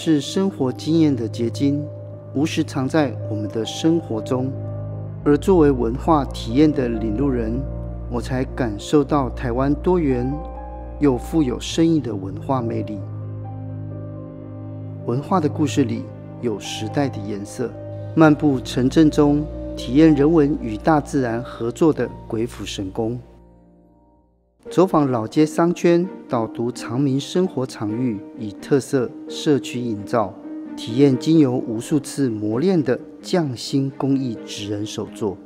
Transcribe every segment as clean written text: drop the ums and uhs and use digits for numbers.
是生活经验的结晶，无时藏在我们的生活中。而作为文化体验的领路人，我才感受到台湾多元又富有深意的文化魅力。文化的故事里有时代的颜色，漫步城镇中，体验人文与大自然合作的鬼斧神工。走访老街商圈，导读常民生活场域，以特色社区营造，体验经由无数次磨练的匠心工艺职人手作。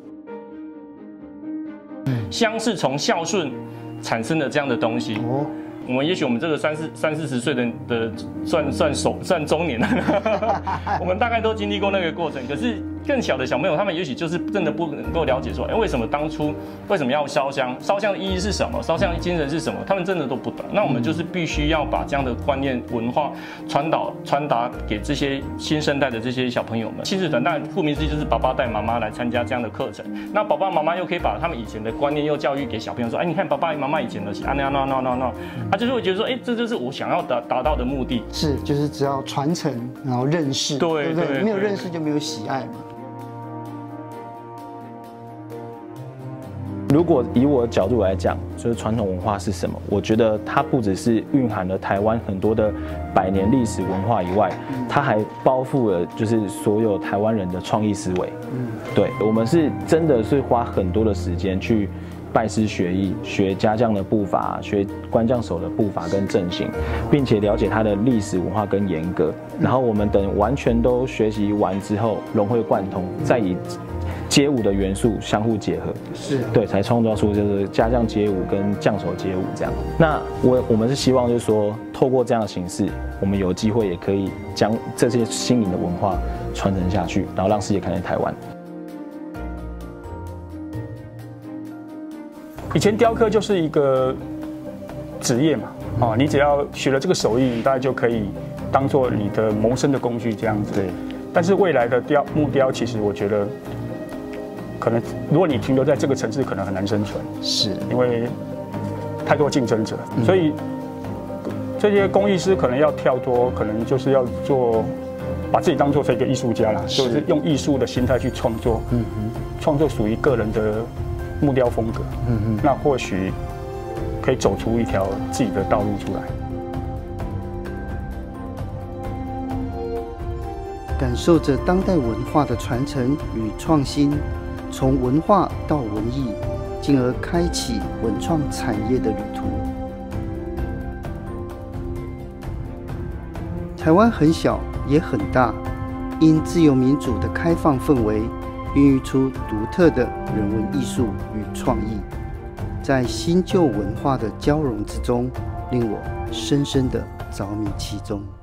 香是从孝顺产生的这样的东西。我们也许我们这个三四十岁的算中年了，我们大概都经历过那个过程。可是更小的小朋友，他们也许就是真的不能够了解说，为什么当初为什么要烧香？烧香的意义是什么？烧香的精神是什么？他们真的都不懂。那我们就是必须要把这样的观念文化传达给这些新生代的这些小朋友们。亲子团当然顾名思义就是爸爸带妈妈来参加这样的课程。那爸爸妈妈又可以把他们以前的观念又教育给小朋友说，你看爸爸妈妈以前的他就是会觉得说，这就是我想要达到的目的。 是，就是只要传承，然后认识，对不对？没有认识就没有喜爱嘛。 如果以我的角度来讲，就是传统文化是什么？我觉得它不只是蕴含了台湾很多的百年历史文化以外，它还包覆了就是所有台湾人的创意思维。对，我们是真的是花很多的时间去拜师学艺，学家将的步伐，学官将手的步伐跟阵型，并且了解它的历史文化跟严格。然后我们等完全都学习完之后，融会贯通，再以街舞的元素相互结合，对，才创造出就是家将街舞跟将手街舞这样。那我们是希望就是说，透过这样的形式，我们有机会也可以将这些新颖的文化传承下去，然后让世界看见台湾。 以前雕刻就是一个职业嘛，你只要学了这个手艺，你大概就可以当做你的谋生的工具这样子。对。但是未来的木雕，其实我觉得，可能如果你停留在这个层次，可能很难生存。是。因为太多竞争者，所以这些工艺师可能要跳脱，可能就是要把自己当做是一个艺术家啦，就是用艺术的心态去创作，创作属于个人的木雕风格，那或许可以走出一条自己的道路出来。 感受着当代文化的传承与创新，从文化到文艺，进而开启文创产业的旅途。台湾很小也很大，因自由民主的开放氛围，孕育出独特的人文艺术与创意，在新旧文化的交融之中，令我深深的着迷其中。